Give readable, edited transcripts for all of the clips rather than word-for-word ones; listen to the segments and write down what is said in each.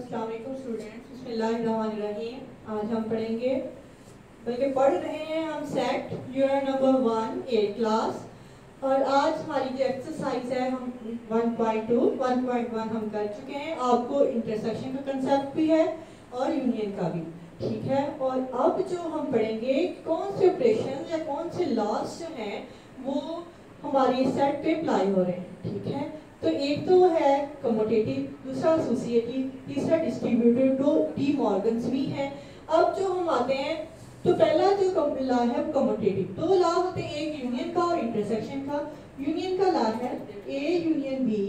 अस्सलाम वालेकुम स्टूडेंट्स, बिस्मिल्लाहिर्रहमानिर्रहीम। आज हम पढ़ेंगे बल्कि पढ़ रहे हैं हम सेट यूनिट नंबर 1 8 क्लास। और आज हमारी जो एक्सरसाइज है हम 1.2 1.1 हम कर चुके हैं। आपको इंटरसेक्शन का कंसेप्ट भी है और यूनियन का भी, ठीक है। और अब जो हम पढ़ेंगे कौन से ऑपरेशन या कौन से लॉस जो हैं वो हमारी सेट पे अप्लाई हो रहे हैं, ठीक है। तो एक तो है कमोटेटिव, दूसरा एसोसिएटिव, तीसरा डिस्ट्रीब्यूटिव, दो डी मॉर्गन्स भी हैं। अब जो हम आते हैं तो पहला जो लॉ है कमोटेटिव। दो लॉ होते हैं, एक यूनियन का और इंटरसेक्शन का। यूनियन का लॉ है ए यूनियन बी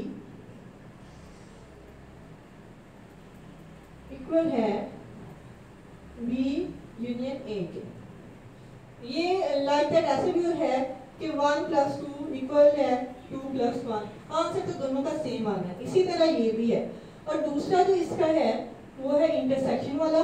इक्वल है बी यूनियन ए के। ये लाइक दैट ऐसे भी है कि 1 + 2 इक्वल है 2 + 1। आंसर तो दोनों का सेम आना है। इसी तरह ये भी है। और दूसरा जो इसका है वो है इंटरसेक्शन वाला,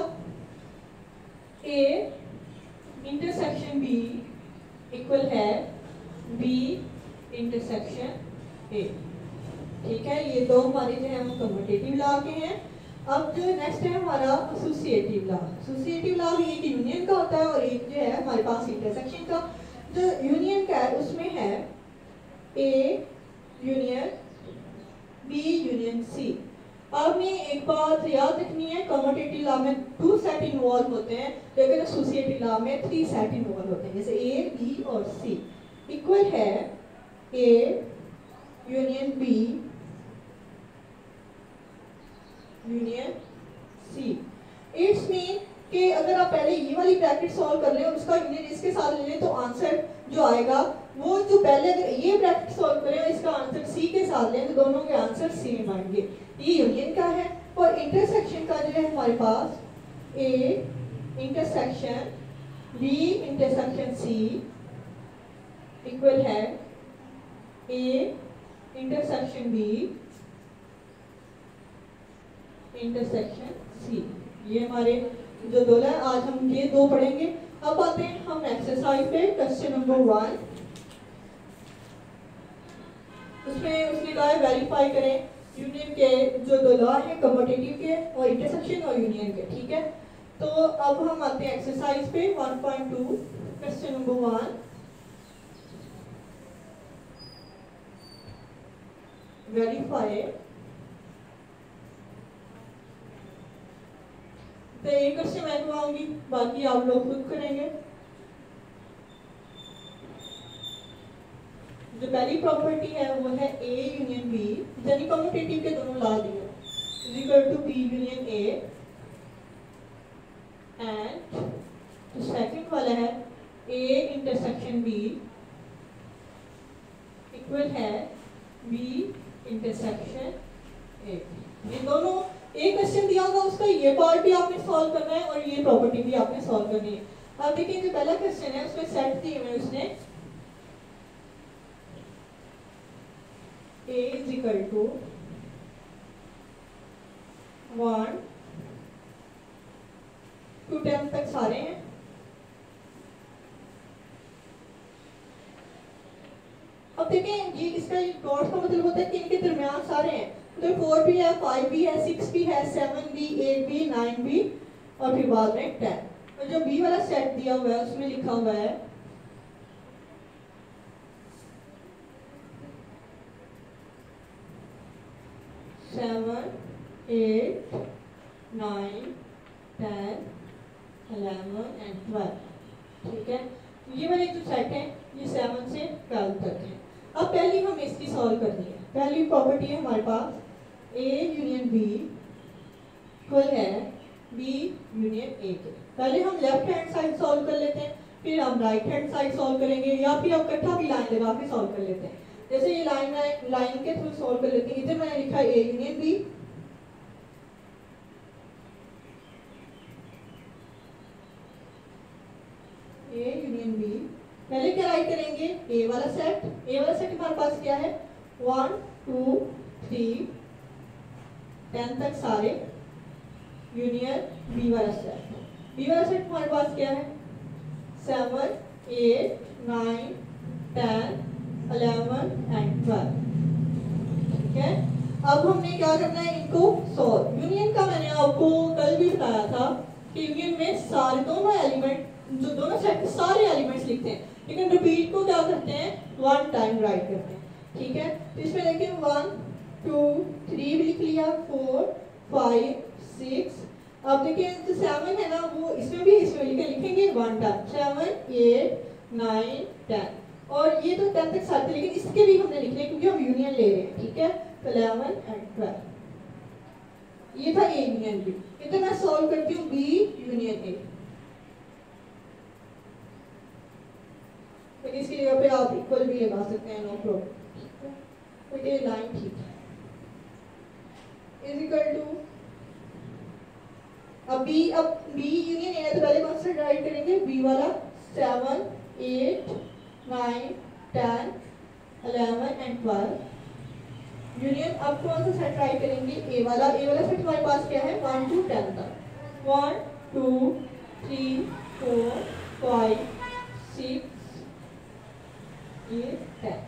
ए इंटरसेक्शन बी इक्वल है बी इंटरसेक्शन ए, ठीक है। ये दो हमारे जो है वो कम्यूटेटिव लॉ के हैं। अब जो नेक्स्ट है हमारा एसोसिएटिव लॉ। एसोसिएटिव लॉ भी एक यूनियन का होता है और एक जो है हमारे पास इंटरसेक्शन का। जो यूनियन का है उसमें है A union B union C. आपने एक बात याद रखनी है, कम्यूटेटिव लॉ में 2 सेट इन्वॉल्व होते हैं, लेकिन एसोसिएटिव लॉ में 3 सेट इन्वॉल्व होते हैं। जैसे ए बी और सी इक्वल है A union B union C. It's mean कि अगर आप पहले ये वाली ब्रैकेट सॉल्व कर लें और उसका यूनियन इसके साथ ले लें तो आंसर जो आएगा वो जो पहले अगर ये ब्रैकेट सॉल्व करें और इसका आंसर सी के साथ लें तो दोनों के आंसर सेम आएंगे। ये यूनियन का है। और इंटरसेक्शन का जो है हमारे पास A intersection B intersection C equal है A intersection B intersection C. ये हमारे जो दो है आज हम ये दो पढ़ेंगे। अब आते हैं हम एक्सरसाइज पे, क्वेश्चन नंबर 1। उसमें उसने कहा है वेरीफाई करें यूनियन के जो दो लॉ है कम्यूटेटिव के और इंटरसेक्शन और यूनियन के, ठीक है। तो अब हम आते हैं एक्सरसाइज पे 1.2 क्वेश्चन नंबर 1। वेरीफाई। तो एक क्वेश्चन मैं करवाऊंगी, बाकी आप लोग खुद करेंगे। जो पहली प्रॉपर्टी है वो है ए यूनियन बी, यानी कम्यूटेटिव के दोनों ला दिए is equal to B union A. And जो सेकंड वाला है ए इंटरसेक्शन बी इक्वल है बी इंटरसेक्शन ए। ये दोनों एक क्वेश्चन दिया होगा, उसका ये पार्ट भी आपने सॉल्व करना है और ये प्रॉपर्टी भी आपने सॉल्व करनी है। अब देखिए जो पहला क्वेश्चन है उसमें सेट दिए हुए उसने a is equal to 1 to 10 तक सारे हैं। अब देखें ये इसका डॉट का मतलब होता है कि इनके दरमियान सारे हैं। तो 4 भी है, 5 भी है, 6 भी है, 7 भी, 8 भी, 9 भी और फिर बाद में 10। और जो बी वाला सेट दिया हुआ है उसमें लिखा हुआ है 7 8 9 10 11 एंड 12, ठीक है। ये वाले जो सेट है ये 7 से 12 तक है। अब पहली हम इसकी सॉल्व करनी है। पहली प्रॉपर्टी है हमारे पास ए यूनियन बी इक्वल है बी यूनियन ए के। पहले हम लेफ्ट हैंड साइड सॉल्व कर लेते हैं, फिर हम राइट हैंड साइड सॉल्व करेंगे, या फिर हम इकट्ठा भी लाइन लगा के सॉल्व कर लेते हैं। जैसे ये लाइन के थ्रू सॉल्व कर लेते हैं। इधर मैंने लिखा है A union B, A union B. पहले क्या राइट करेंगे, ए वाला सेट हमारे पास क्या है 1 2 3 10 तक सारे यूनियन बी वाला सेट हमारे पास क्या है 7 8 9 10 11 एंड 12, ठीक है। अब हमने क्या करना है, इनको सॉल्व। यूनियन का मैंने अब कि यूनियन में सारे दोनों एलिमेंट, जो दोनों सेट के सारे एलिमेंट्स लिखते हैं, लेकिन रिपीट को क्या करते हैं, वन टाइम राइट करते हैं। ठीक है, तो इसमें देखिए 1 2 3 भी लिख लिया, 4 5 6। अब देखिए जो 7 है ना, वो इसमें भी लिखेंगे 1 टाइम, 7 8 9 10। और ये तो 10 तक साथ थे, लेकिन इसके भी हमने लिखने क्योंकि हम यूनियन ले रहे हैं। ठीक है, तो 11 एंड 12 ये था ए यूनियन बी। ये तो मैं सॉल्व करती हूँ बी यूनियन ए। तो इसकी जगह पे आप इक्वल भी लगा सकते हैं, नो प्रॉब्लम। तो ये लाइन ठीक है, इज इक्वल टू अब बी यूनियन ए है, तो पहले कौन सा राइट करेंगे, बी वाला 7 8 9 10 11 एंड 12 यूनियन। अब कौन सा सेट राइट करेंगे, ए वाला सेट हमारे पास क्या है, 1 to 10 तक, 1 2 3 4 5 6 ये 10।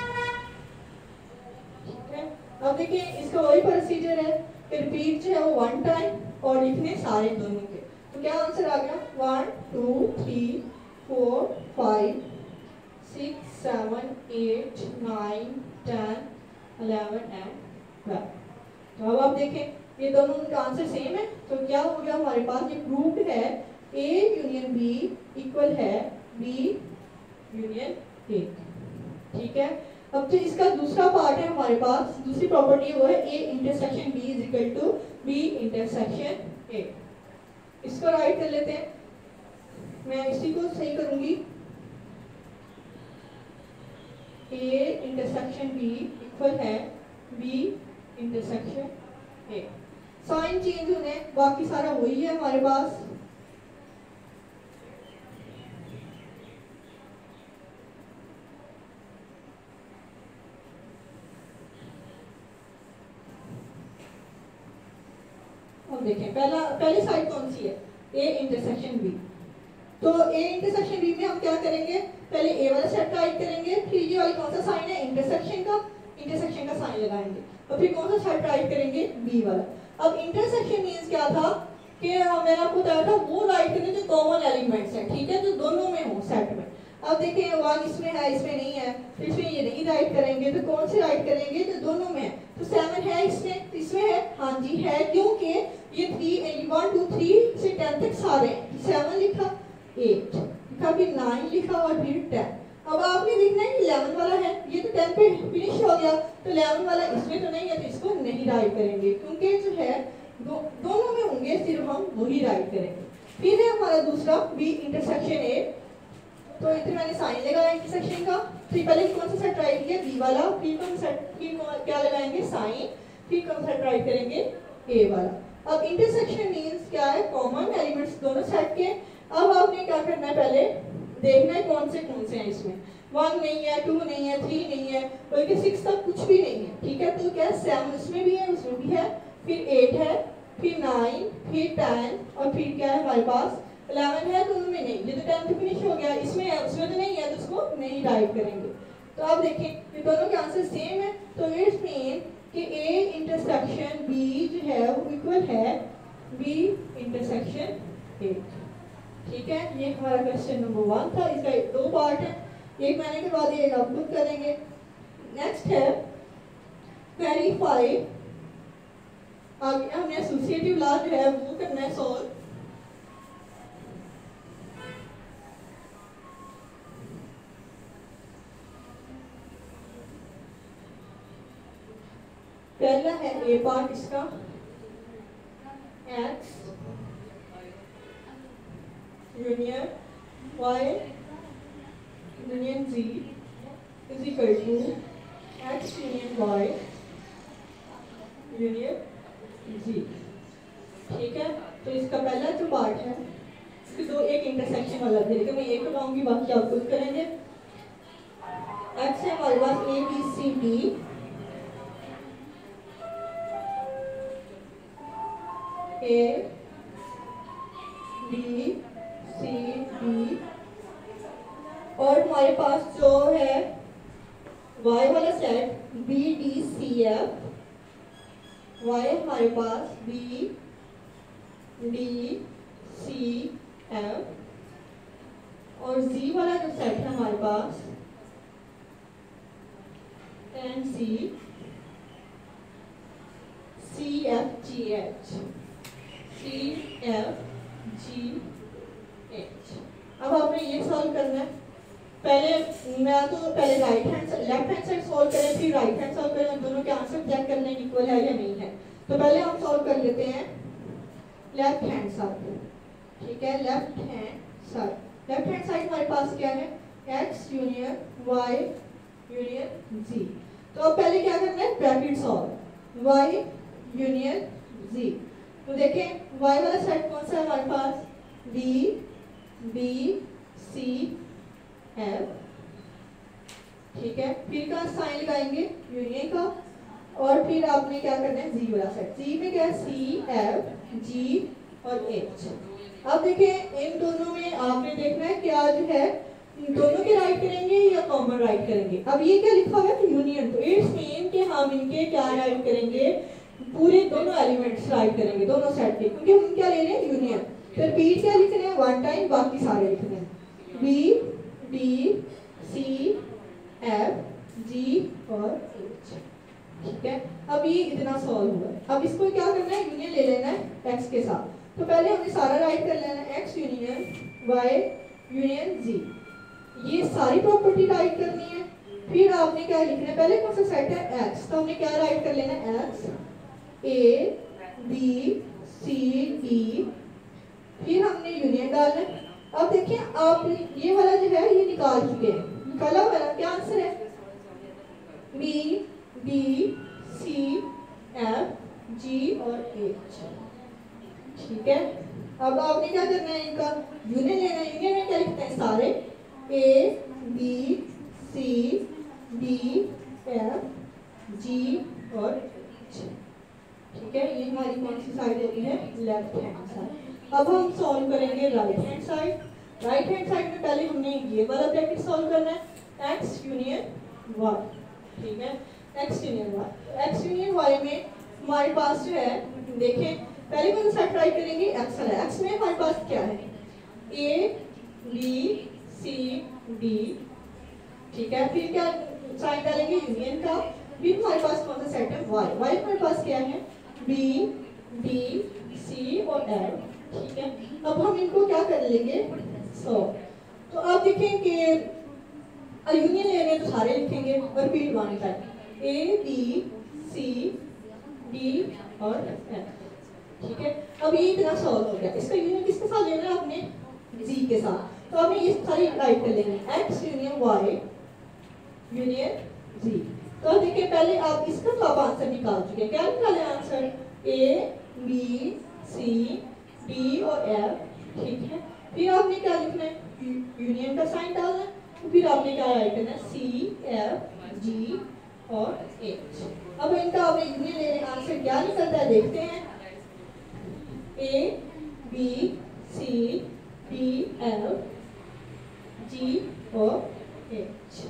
ठीक है, अब देखिए इसका वही प्रोसीजर है, रिपीट जो है वो 1 टाइम और लिखने सारे दोनों के। तो क्या आंसर आ गया, 1 2 3 4 5 6 7 8 9 10 11 एंड 12। तो अब आप देखें ये दोनों का आंसर सेम है, तो क्या हो गया हमारे पास, ये प्रूव्ड है ए यूनियन बी इक्वल है बी यूनियन ए। ठीक है, अब जो इसका दूसरा पार्ट है हमारे पास, दूसरी प्रॉपर्टी वो है A intersection B is equal to B intersection A. इसको राइट कर लेते हैं, मैं इसी को सही करूंगी, ए इंटरसेक्शन बी इक्वल है B intersection A. Sign change होने, बाकी सारा वही है हमारे पास। हम देखें पहली साइड कौन सी है, ए इंटरसेक्शन बी। तो ए इंटरसेक्शन बी में हम क्या करेंगे, पहले ए वाला सेट राइट करेंगे, फिर ये वाली कौन सा साइन है, इंटरसेक्शन का साइन लगाएंगे, और फिर कौन सा सेट राइट करेंगे, बी वाला। अब इंटरसेक्शन मींस क्या था कि मैंने आपको बताया था वो राइट करने जो कॉमन एलिमेंट्स हैं। ठीक है, जो दोनों में हो सेट में। अब देखिए 1 इसमें है, इसमें नहीं है, तो इसमें ये नहीं राइट करेंगे, तो कौन से राइट करेंगे, जो दोनों में है। तो 7 है इसमें, तो इसमें है, हाँ जी है, क्योंकि ये 1 2 3 से 10 तक सारे, 7 लिखा 8 लिखा, फिर 9 लिखा और फिर 10। अब आपने देखना है कि 11 वाला है, ये तो 10 पे फिनिश हो गया, तो 11 वाला इसमें तो नहीं है, तो इसको नहीं राइट करेंगे, क्योंकि जो है दोनों में होंगे, सिर्फ हम वही राइट करेंगे। फिर है हमारा दूसरा बी इंटरसेक्शन ए। तो इधर मैंने साइन लगाया इंटरसेक्शन का, फिर पहले कौन सा सेट राइट किया, बी वाला, फिर क्या लगाएंगे, साइन, फिर कौन सा सेट राइट करेंगे, ए वाला। अब इंटरसेक्शन मींस क्या है, कॉमन एलिमेंट्स दोनों सेट के। अब आपने क्या करना है, पहले देखना है कौन से हैं इसमें। 1 नहीं है, 2 नहीं है, 3 नहीं है, बल्कि 6 तक कुछ भी नहीं है। ठीक है, तो क्या 7 इसमें भी है, उसमें भी है, फिर 8 है, फिर 9, फिर 10 और फिर क्या है हमारे पास 11 है, तो उनमें नहीं, ये तो 10 तो फिनिश हो गया, इसमें है, उसमें तो नहीं है, तो उसको नहीं राइट करेंगे। तो आप देखें ये दोनों के आंसर सेम है, तो इट्स मीन कि ए इंटरसेक्शन बी जो है वो इक्वल है बी इंटरसेक्शन ए। ठीक है, ये हमारा क्वेश्चन नंबर 1 था। इसका 2 पार्ट है, एक मैंने करवा दिया, एक आप खुद करेंगे। नेक्स्ट है वेरीफाई। आगे हमने एसोसिएटिव लॉ जो है वो करना है सॉल्व। पहला है ए पार्ट इसका, x union y union z is equal to x union y union z। ठीक है, तो इसका पहला जो पार्ट है, इसके दो एक इंटरसेक्शन वाला थे, लेकिन मैं एक बताऊंगी, बाकी आप खुद करेंगे। x है हमारे पास a b c d, A B C D, और हमारे पास जो है Y वाला set B D C F, Y हमारे पास B D सी एफ, और जी वाला जो सेट है हमारे पास N C C F G H, C F G H. अब आपने ये सॉल्व करना है। पहले right hand left hand side solve करें, फिर राइट हैंड सॉल्व करें, दोनों के आंसर चेक कर लें इक्वल है या नहीं है। तो पहले हम सॉल्व कर लेते हैं लेफ्ट हैंड साइड, ठीक है। लेफ्ट हैंड साइड हमारे पास क्या है, x union y union z। तो अब पहले क्या करना है, bracket solve y union z। तो देखें y वाला सेट कौन सा है हमारे पास, b c f, ठीक है। फिर का साइन लगाएंगे यूनियन का, और फिर आपने क्या करना है जी वाला सेट, जी में क्या है सी एफ जी और एच। अब देखें इन दोनों में आपने देखना है क्या जो है, दोनों के राइट करेंगे या कॉमन राइट करेंगे। अब ये क्या लिखा हुआ है यूनियन, तो इट्स मीन कि हम इनके क्या राइट करेंगे, पूरे दोनों एलिमेंट्स राइट करेंगे दोनों सेट के, क्योंकि हम क्या ले रहे हैं यूनियन। फिर रिपीट क्या लिख रहे हैं, वन टाइम, बाकी सारे लिखने हैं B D C F G और एच, ठीक है। अब ये इतना सॉल्व हुआ है। अब इसको क्या करना है, यूनियन ले लेना है x के साथ। तो पहले हमने सारा राइट कर लेना है, x union y union z, ये सारी प्रॉपर्टी राइट करनी है। फिर आपने क्या लिखना है, पहले कौन सा सेट है x, तो हमने क्या राइट कर लेना है x a b c e, फिर हमने यूनियन डालना है। अब देखिए आप ये वाला जो है ये निकाल चुके हैं, निकाला वाला क्या आंसर है, b d c f g और h, ठीक है। अब आपने क्या करना है, इनका यूनियन लेना है। यूनियन में क्या लिखते हैं, सारे a b c d f g और h, ठीक है। ये हमारी कौन सी साइड होती है, लेफ्ट हैंड साइड। अब हम सॉल्व करेंगे right hand side. Right hand side में पहले हमने ये वाला ब्रैकेट सॉल्व करना है, x यूनियन y, ठीक है। x union y, x union y में हमारे पास जो है, देखें पहले कौन सा सेट राइट करेंगे, x वाला। x में हमारे पास क्या है, a b c d, ठीक है। फिर क्या साइन डालेंगे यूनियन का। फिर हमारे पास कौन सा सेट है, y। y हमारे पास क्या है, b d c और f, ठीक है। अब हम इनको क्या कर लेंगे, तो आप देखें कि यूनियन लेने तो सारे लिखेंगे और फिर one time a b c d और f, ठीक है। अब ये इतना सॉल्व हो गया। इसका यूनियन किसके साथ लेना है, आपने z के साथ। तो हमें ये सारी राइट कर लेंगे, x union y union z। तो देखिए पहले आप इसका तो आप आंसर निकाल चुके हैं, क्या निकाले answer, a b c d और f, ठीक है। फिर आपने क्या लिखना है, यूनियन का साइन डालना है। तो फिर आपने क्या राइट करना है, c f g और h। अब इनका आपने यूनियन ले रहे, आंसर क्या निकलता है देखते हैं, a b c d f g और h।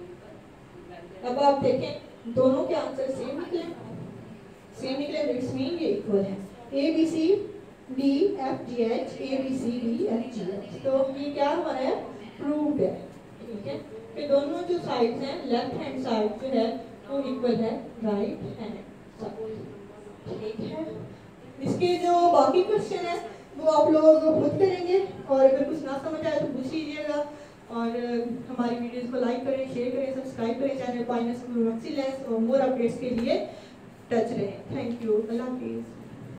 अब आप देखें दोनों के आंसर सेम निकले, इट्स मीन ये इक्वल है, a b c d f g h, a b c d f g h। तो ये क्या हमारा है, प्रूव्ड है, ठीक है। कि दोनों जो साइड्स हैं, लेफ्ट हैंड साइड जो है वो इक्वल है राइट हैंड साइड, ठीक है। इसके जो बाकी क्वेश्चन है वो आप लोग खुद करेंगे, और अगर कुछ ना समझ आए तो पूछ लीजिएगा। और हमारी वीडियोस को लाइक करें, शेयर करें, सब्सक्राइब करें channel Pinus school of excellence, और मोर अपडेट्स के लिए टच रहें। थैंक यू, अल्लाह हाफिज़।